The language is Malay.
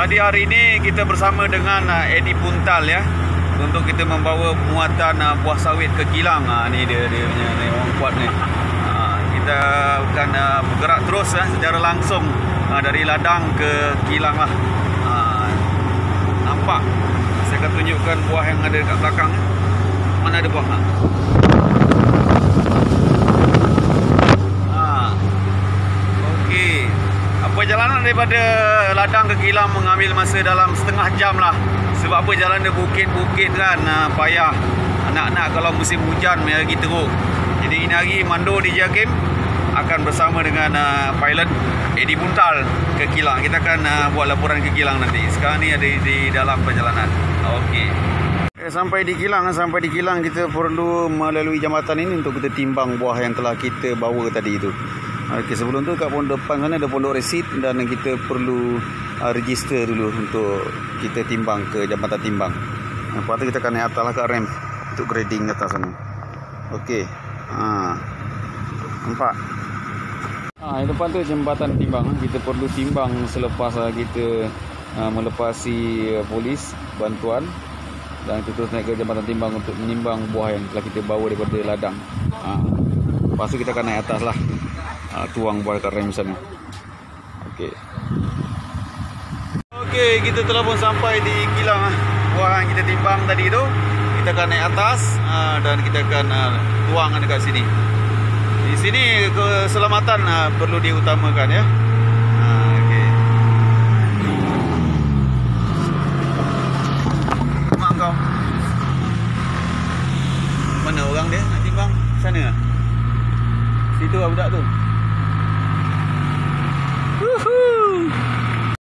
Jadi hari ini kita bersama dengan Edi Puntal ya, untuk kita membawa muatan buah sawit ke kilang. Ni dia punya ni, orang kuat ni. Kita akan bergerak terus secara langsung dari ladang ke kilang lah. Nampak? Saya akan tunjukkan buah yang ada dekat belakang. Mana ada buah? Okey. Perjalanan daripada ladang ke kilang mengambil masa dalam setengah jam lah. Sebab apa, jalan dia bukit-bukit kan, payah. Anak-anak kalau musim hujan lagi teruk. Jadi ini hari Mando DJ Hakim akan bersama dengan pilot Edi Puntal ke kilang. Kita akan buat laporan ke kilang nanti. Sekarang ni ada di dalam perjalanan. Okey. Sampai di kilang kita perlu melalui jambatan ini untuk kita timbang buah yang telah kita bawa tadi itu. Okey, sebelum tu kat pondok depan sana ada pondok resit dan kita perlu register dulu untuk kita timbang ke jambatan timbang. Lepas tu kita akan naik atas lah kat ramp untuk grading ke atas sana. Okey. Nampak? Di depan tu jambatan timbang. Kita perlu timbang selepas kita melepasi polis bantuan, dan kita terus naik ke jambatan timbang untuk menimbang buah yang telah kita bawa daripada ladang. Lepas tu kita akan naik atas lah, tuang buah kat rem sana. Okey. Okey, kita telah pun sampai di kilang buah yang kita timbang tadi tu. Kita akan naik atas dan kita akan tuang dekat sini. Di sini keselamatan perlu diutamakan ya.